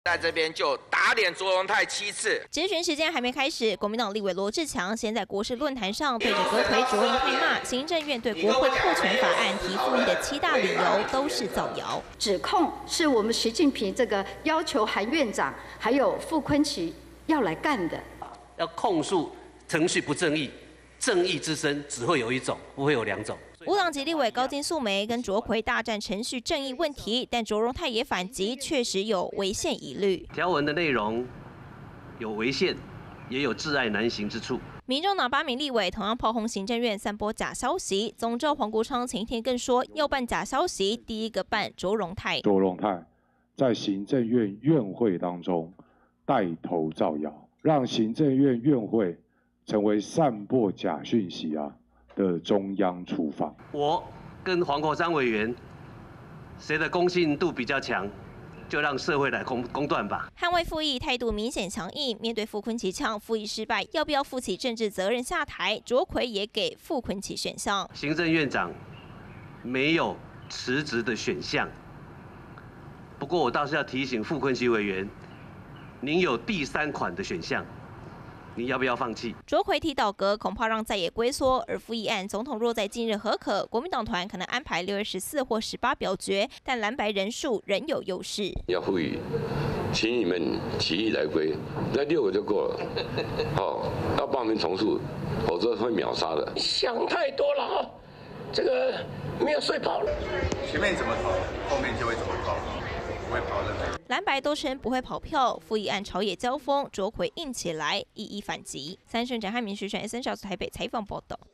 在这边就打脸卓荣泰7次。 质询时间还没开始，国民党立委罗志强先在国事论坛上对着阁揆卓荣泰骂，行政院对国会扩权法案提复议的7大理由都是造谣， 指控是我们习近平这个要求韩院长还有傅昆萁要来干的。 要控诉程序不正义，正义之声只会有一种，不会有2种。 无党籍立委高金素梅跟卓揆大战程序正义问题，但卓荣泰也反击，确实有违宪疑虑。 条文的内容有违宪，也有窒碍难行之处。 民众党8名立委同样炮轰行政院散播假消息，总召黄国昌前一天更说要办假消息，第一个办卓荣泰。 卓荣泰在行政院院会当中带头造谣，让行政院院会成为散播假讯息的中央厨房。 我跟黄国昌委员，谁的公信度比较强，就让社会来公断吧。 捍卫复议态度明显强硬，面对傅昆萁呛复议失败，要不要负起政治责任下台？卓揆也给傅昆萁选项。 行政院长没有辞职的选项，不过我倒是要提醒傅昆萁委员，您有第3款的选项。你要不要放弃？ 卓揆提倒阁，恐怕让在野龟缩。而复议案，总统若在近日核可，国民党团可能安排6月14或18表决，但蓝白人数仍有优势。 要呼吁，请你们起义来归，那6个就够了。要报名重述，否则会秒杀的。 想太多了这个没有睡饱了。 前面怎么跑，后面就会怎么跑。不会跑的。 蓝白都称不会跑票，复议案朝野交锋，卓揆硬起来，一一反击。3顺展汉民徐传SN 小组台北采访报道。